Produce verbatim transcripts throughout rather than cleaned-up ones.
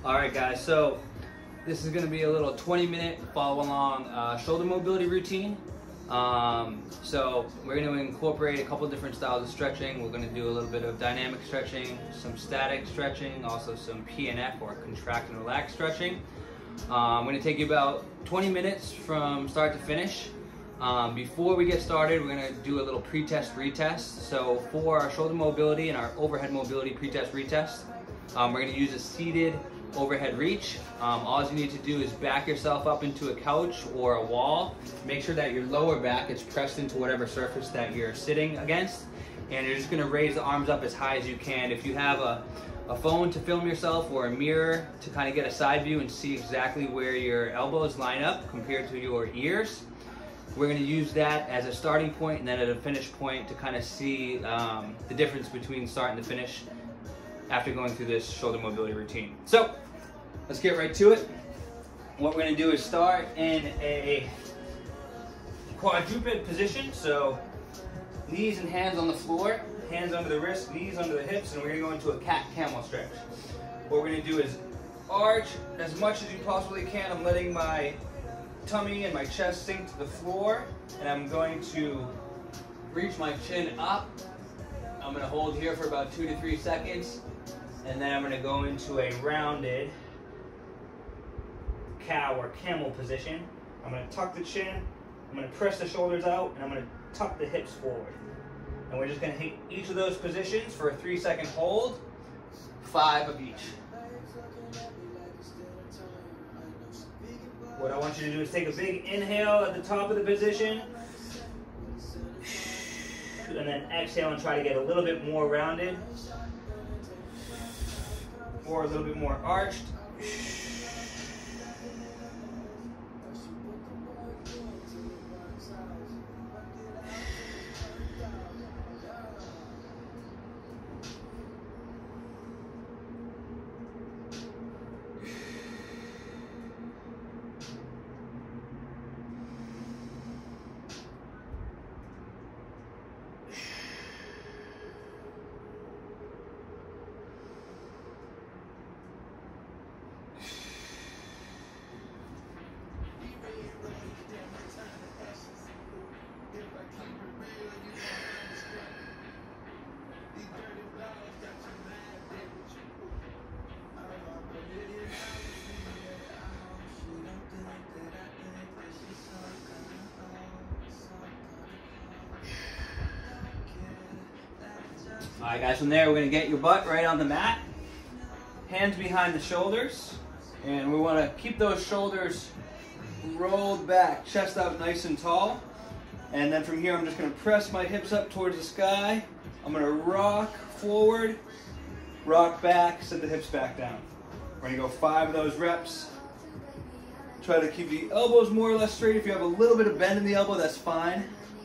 All right, guys, so this is gonna be a little twenty minute follow along uh, shoulder mobility routine. Um, so we're gonna incorporate a couple different styles of stretching. We're gonna do a little bit of dynamic stretching, some static stretching, also some P N F or contract and relax stretching. Um, I'm gonna take you about twenty minutes from start to finish. Um, before we get started, we're gonna do a little pre-test retest. So for our shoulder mobility and our overhead mobility pre-test retest, um, we're gonna use a seated overhead reach. Um, all you need to do is back yourself up into a couch or a wall. Make sure that your lower back is pressed into whatever surface that you're sitting against. And you're just gonna raise the arms up as high as you can. If you have a, a phone to film yourself or a mirror to kind of get a side view and see exactly where your elbows line up compared to your ears, we're gonna use that as a starting point and then at a finish point to kind of see um, the difference between start and the finish after going through this shoulder mobility routine. So let's get right to it. What we're gonna do is start in a quadruped position. So knees and hands on the floor, hands under the wrists, knees under the hips, and we're gonna go into a cat camel stretch. What we're gonna do is arch as much as you possibly can. I'm letting my tummy and my chest sink to the floor, and I'm going to reach my chin up. I'm gonna hold here for about two to three seconds, and then I'm gonna go into a rounded cow or camel position. I'm gonna tuck the chin, I'm gonna press the shoulders out, and I'm gonna tuck the hips forward. And we're just gonna hit each of those positions for a three second hold, five of each. What I want you to do is take a big inhale at the top of the position, and then exhale and try to get a little bit more rounded or a little bit more arched. All right, guys, from there, we're gonna get your butt right on the mat, hands behind the shoulders, and we wanna keep those shoulders rolled back, chest out nice and tall. And then from here, I'm just gonna press my hips up towards the sky. I'm gonna rock forward, rock back, set the hips back down. We're gonna go five of those reps. Try to keep the elbows more or less straight. If you have a little bit of bend in the elbow, that's fine.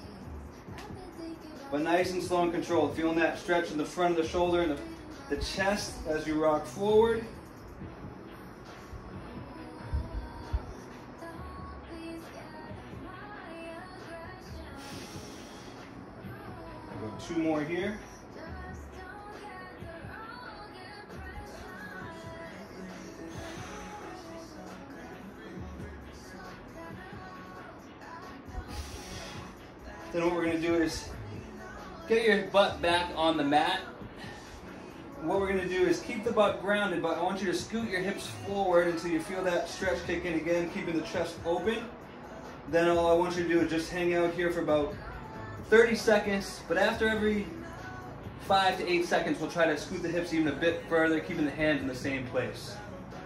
But nice and slow and controlled. Feeling that stretch in the front of the shoulder and the, the chest as you rock forward. I'll go two more here. Then what we're going to do is get your butt back on the mat. What we're gonna do is keep the butt grounded, but I want you to scoot your hips forward until you feel that stretch kick in again, keeping the chest open. Then all I want you to do is just hang out here for about thirty seconds, but after every five to eight seconds, we'll try to scoot the hips even a bit further, keeping the hands in the same place.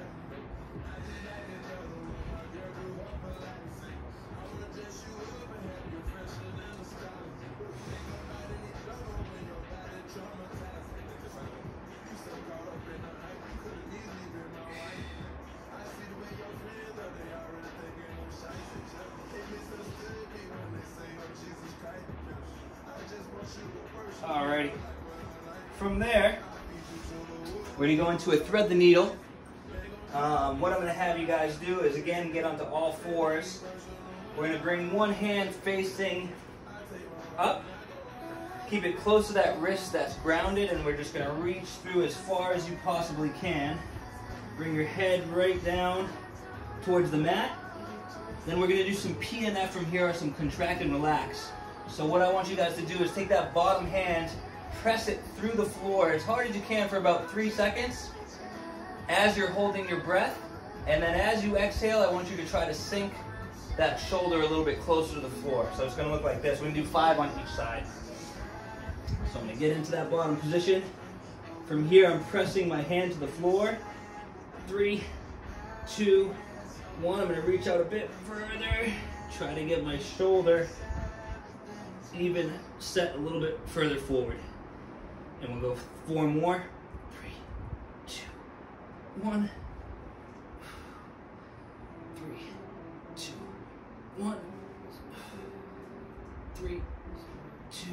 Alrighty. From there, we're going to go into a thread the needle. Um, what I'm going to have you guys do is, again, get onto all fours. We're going to bring one hand facing up. Keep it close to that wrist that's grounded, and we're just going to reach through as far as you possibly can. Bring your head right down towards the mat. Then we're gonna do some P N F from here, or some contract and relax. So what I want you guys to do is take that bottom hand, press it through the floor as hard as you can for about three seconds as you're holding your breath. And then as you exhale, I want you to try to sink that shoulder a little bit closer to the floor. So it's gonna look like this. We're gonna do five on each side. So I'm gonna get into that bottom position. From here, I'm pressing my hand to the floor. Three, two, one. I'm gonna reach out a bit further. Try to get my shoulder even set a little bit further forward. And we'll go four more. Three, two, one. Three, two, one. Three, two.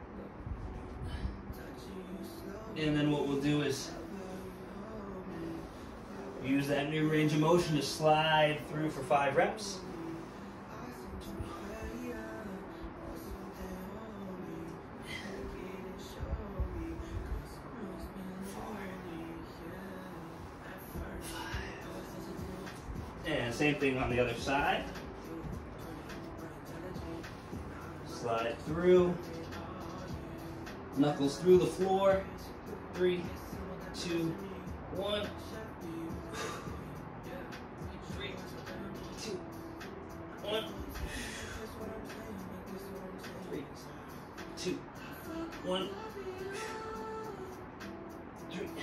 And then what we'll do is use that new range of motion to slide through for five reps. And same thing on the other side. Slide through. Knuckles through the floor. Three, two, one. Three, two, one. Three, two, one. Three, one.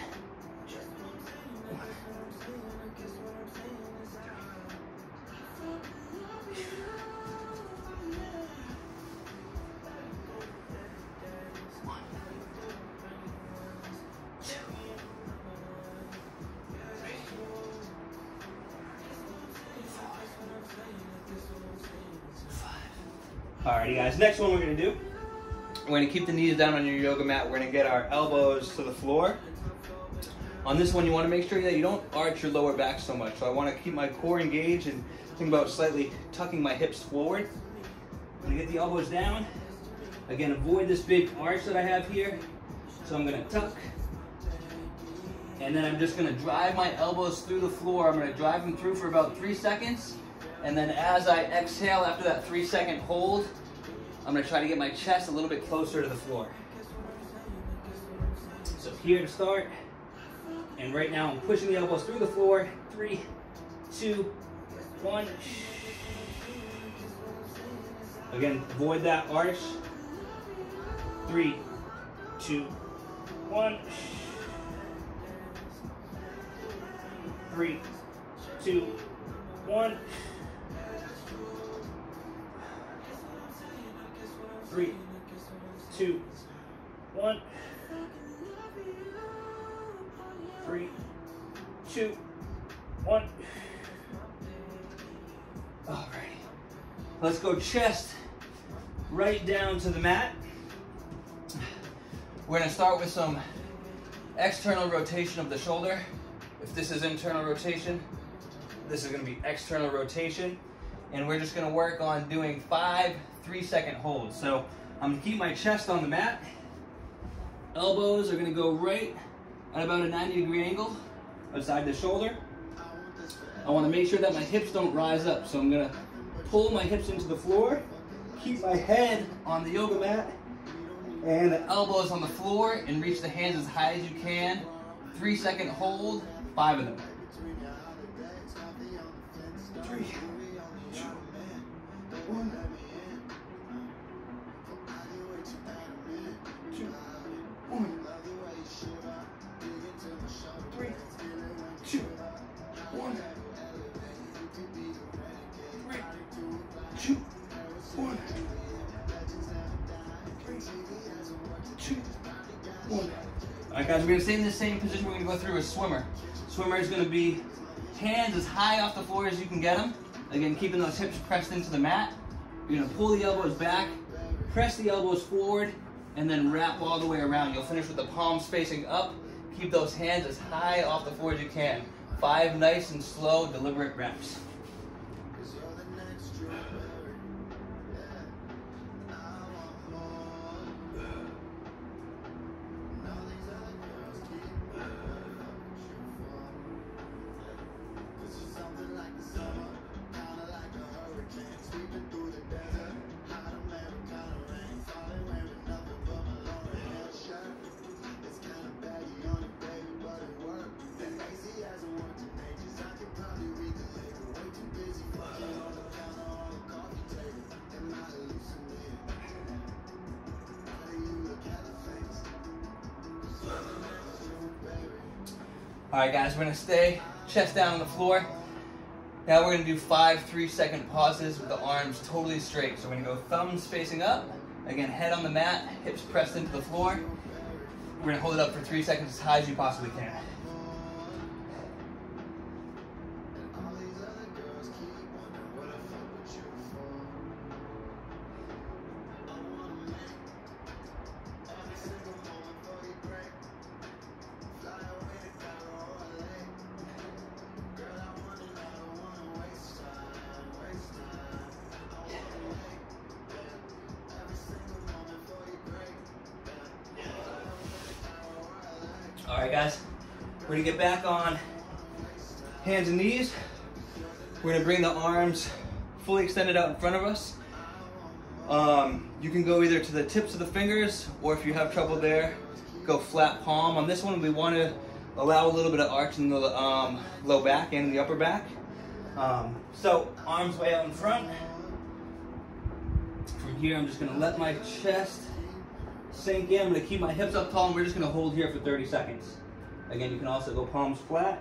Alrighty guys, next one we're gonna do, we're gonna keep the knees down on your yoga mat. We're gonna get our elbows to the floor. On this one, you wanna make sure that you don't arch your lower back so much. So I wanna keep my core engaged and think about slightly tucking my hips forward. I'm gonna get the elbows down. Again, avoid this big arch that I have here. So I'm gonna tuck. And then I'm just gonna drive my elbows through the floor. I'm gonna drive them through for about three seconds. And then as I exhale after that three second hold, I'm gonna try to get my chest a little bit closer to the floor. So here to start. And right now I'm pushing the elbows through the floor. Three, two, one. Again, avoid that arch. Three, two, one. Three, two, one. Three, two, one. Three, two, one. All right. Let's go chest right down to the mat. We're gonna start with some external rotation of the shoulder. If this is internal rotation, this is gonna be external rotation. And we're just gonna work on doing five three second holds. So I'm gonna keep my chest on the mat. Elbows are gonna go right at about a ninety degree angle outside the shoulder. I wanna make sure that my hips don't rise up. So I'm gonna pull my hips into the floor, keep my head on the yoga mat, and the elbows on the floor, and reach the hands as high as you can. Three second hold, five of them. Three, two, one. Two, one. Three, two, one. Three, two, one. Three, two, one. All right, guys, we're gonna stay in the same position. We're gonna go through a swimmer. Swimmer is gonna be hands as high off the floor as you can get them. Again, keeping those hips pressed into the mat. You're gonna pull the elbows back, press the elbows forward, and then wrap all the way around. You'll finish with the palms facing up. Keep those hands as high off the floor as you can. Five nice and slow, deliberate reps. All right, guys, we're gonna stay chest down on the floor. Now we're gonna do five three second pauses with the arms totally straight. So we're gonna go thumbs facing up, again, head on the mat, hips pressed into the floor. We're gonna hold it up for three seconds as high as you possibly can. All right, guys, we're gonna get back on hands and knees. We're gonna bring the arms fully extended out in front of us. Um, you can go either to the tips of the fingers, or if you have trouble there, go flat palm. On this one, we wanna allow a little bit of arch in the um, low back and the upper back. Um, so, arms way out in front. From here, I'm just gonna let my chest sink in. I'm going to keep my hips up tall, and we're just going to hold here for thirty seconds. Again, you can also go palms flat.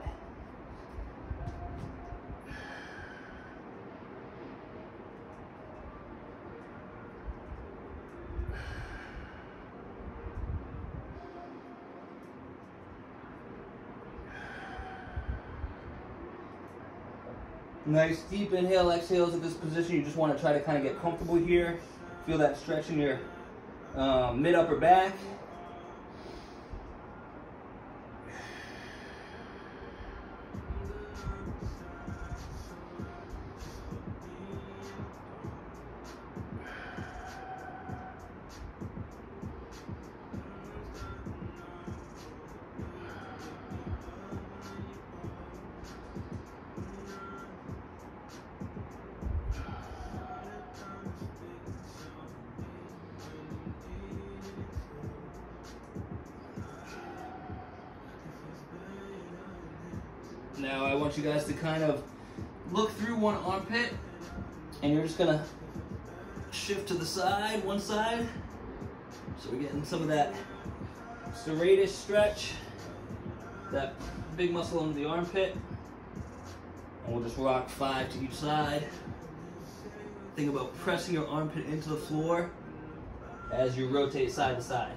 Nice deep inhale, exhales at this position. You just want to try to kind of get comfortable here. Feel that stretch in your Um, mid upper back. Now I want you guys to kind of look through one armpit, and you're just gonna shift to the side, one side. So we're getting some of that serratus stretch, that big muscle under the armpit. And we'll just rock five to each side. Think about pressing your armpit into the floor as you rotate side to side.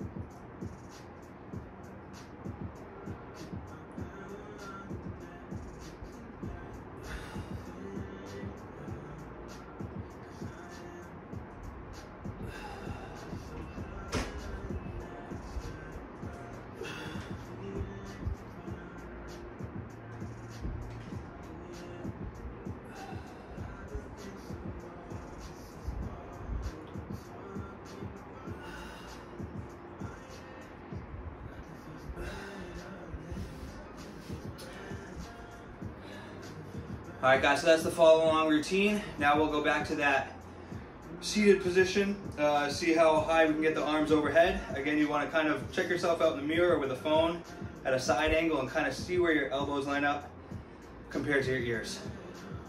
All right, guys, so that's the follow along routine. Now we'll go back to that seated position, uh, see how high we can get the arms overhead. Again, you want to kind of check yourself out in the mirror or with a phone at a side angle and kind of see where your elbows line up compared to your ears.